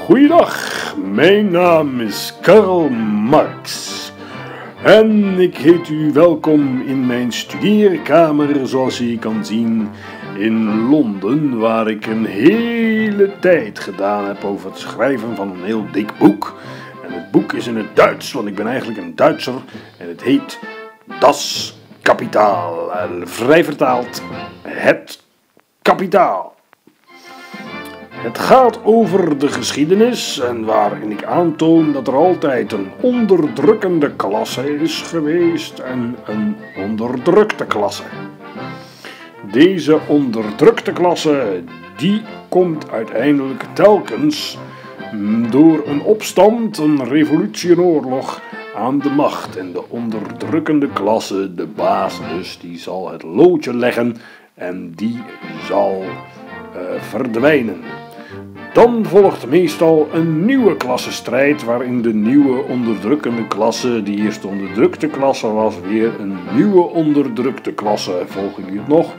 Goeiedag, mijn naam is Karl Marx en ik heet u welkom in mijn studeerkamer, zoals je kan zien, in Londen, waar ik een hele tijd gedaan heb over het schrijven van een heel dik boek. En het boek is in het Duits, want ik ben eigenlijk een Duitser en het heet Das Kapitaal, vrij vertaald Het Kapitaal. Het gaat over de geschiedenis en waarin ik aantoon dat er altijd een onderdrukkende klasse is geweest en een onderdrukte klasse. Deze onderdrukte klasse, die komt uiteindelijk telkens door een opstand, een revolutie, een oorlog aan de macht. En de onderdrukkende klasse, de baas dus, die zal het loodje leggen en die zal verdwijnen. Dan volgt meestal een nieuwe klassenstrijd waarin de nieuwe onderdrukkende klasse, die eerst onderdrukte klasse was, weer een nieuwe onderdrukte klasse, volgen jullie het nog?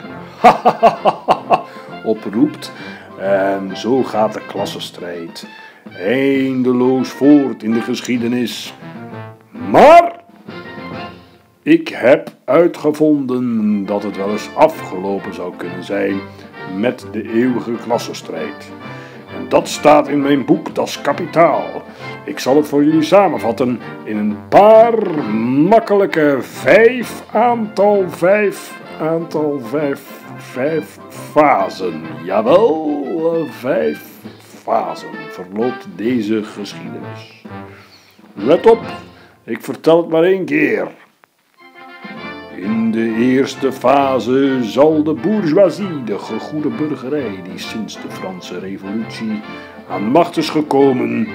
Oproept. En zo gaat de klassenstrijd eindeloos voort in de geschiedenis. Maar ik heb uitgevonden dat het wel eens afgelopen zou kunnen zijn met de eeuwige klassenstrijd. En dat staat in mijn boek Das Kapitaal. Ik zal het voor jullie samenvatten in een paar makkelijke vijf fasen. Jawel, 5 fasen verloopt deze geschiedenis. Let op, ik vertel het maar 1 keer. In de eerste fase zal de bourgeoisie, de gegoede burgerij die sinds de Franse Revolutie aan de macht is gekomen,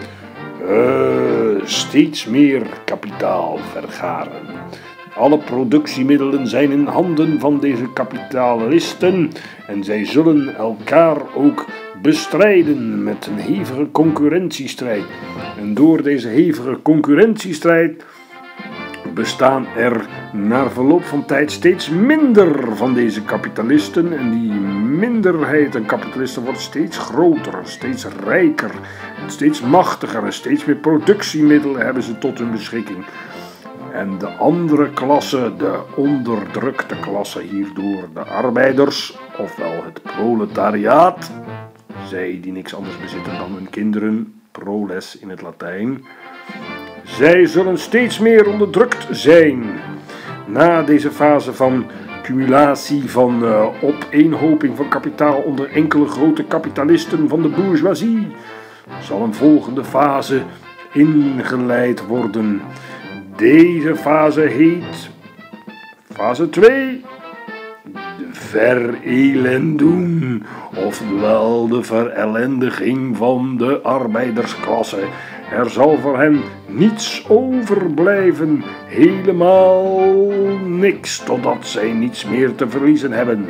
steeds meer kapitaal vergaren. Alle productiemiddelen zijn in handen van deze kapitalisten en zij zullen elkaar ook bestrijden met een hevige concurrentiestrijd. En door deze hevige concurrentiestrijd bestaan er na verloop van tijd steeds minder van deze kapitalisten en die minderheid aan kapitalisten wordt steeds groter, steeds rijker, en steeds machtiger en steeds meer productiemiddelen hebben ze tot hun beschikking. En de andere klasse, de onderdrukte klasse hierdoor, de arbeiders, ofwel het proletariaat, zij die niks anders bezitten dan hun kinderen, proles in het Latijn, zij zullen steeds meer onderdrukt zijn. Na deze fase van cumulatie, van opeenhoping van kapitaal onder enkele grote kapitalisten van de bourgeoisie, zal een volgende fase ingeleid worden. Deze fase heet fase 2. De verelendung, oftewel de verellendiging van de arbeidersklasse. Er zal voor hen niets overblijven, helemaal niks, totdat zij niets meer te verliezen hebben.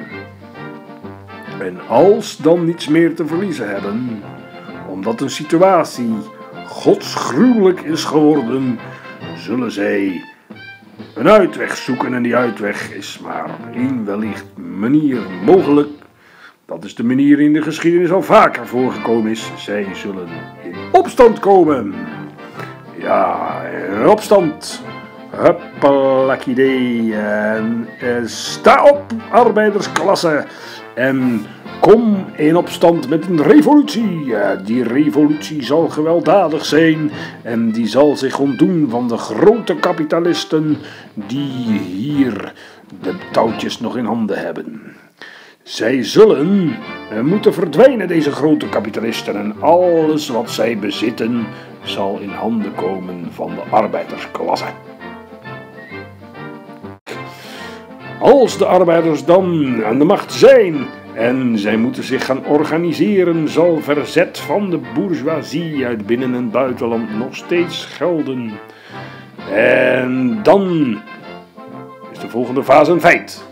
En als dan niets meer te verliezen hebben, omdat een situatie godsgruwelijk is geworden, zullen zij een uitweg zoeken en die uitweg is maar op 1 wellicht manier mogelijk. Dat is de manier in de geschiedenis al vaker voorgekomen is. Zij zullen in opstand komen. Ja, in opstand. Huppelakidee. En sta op, arbeidersklasse. En kom in opstand met een revolutie. Die revolutie zal gewelddadig zijn. En die zal zich ontdoen van de grote kapitalisten die hier de touwtjes nog in handen hebben. Zij zullen moeten verdwijnen, deze grote kapitalisten, en alles wat zij bezitten zal in handen komen van de arbeidersklasse. Als de arbeiders dan aan de macht zijn en zij moeten zich gaan organiseren, zal verzet van de bourgeoisie uit binnen- en buitenland nog steeds gelden. En dan is de volgende fase een feit.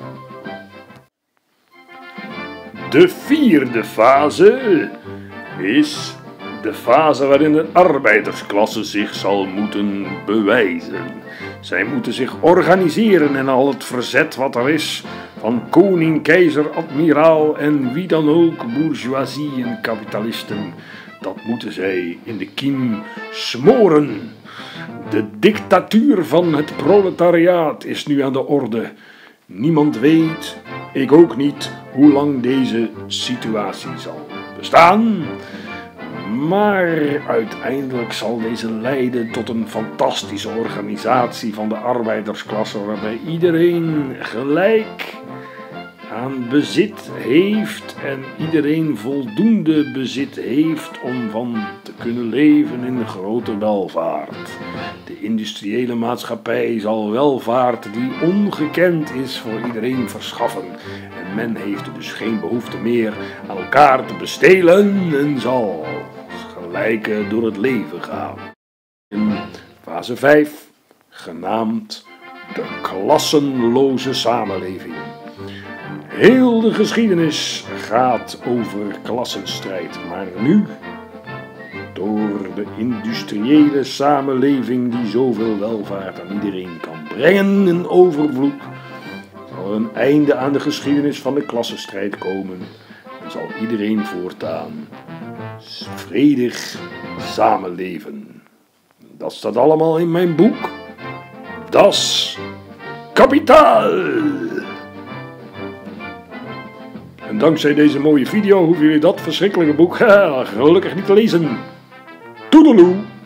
De 4e fase is de fase waarin de arbeidersklasse zich zal moeten bewijzen. Zij moeten zich organiseren en al het verzet wat er is, van koning, keizer, admiraal en wie dan ook, bourgeoisie en kapitalisten, dat moeten zij in de kiem smoren. De dictatuur van het proletariaat is nu aan de orde. Niemand weet, ik ook niet, hoe lang deze situatie zal bestaan. Maar uiteindelijk zal deze leiden tot een fantastische organisatie van de arbeidersklasse, waarbij iedereen gelijk aan bezit heeft en iedereen voldoende bezit heeft om van te kunnen leven in grote welvaart. De industriële maatschappij zal welvaart die ongekend is voor iedereen verschaffen. En men heeft dus geen behoefte meer aan elkaar te bestelen en zal gelijk door het leven gaan. In fase 5, genaamd de klassenloze samenleving. Heel de geschiedenis gaat over klassenstrijd, maar nu, door de industriële samenleving die zoveel welvaart aan iedereen kan brengen in overvloed, zal er een einde aan de geschiedenis van de klassenstrijd komen en zal iedereen voortaan vredig samenleven. Dat staat allemaal in mijn boek, Das Kapitaal. En dankzij deze mooie video hoeven jullie dat verschrikkelijke boek gelukkig niet te lezen. Toedeloe!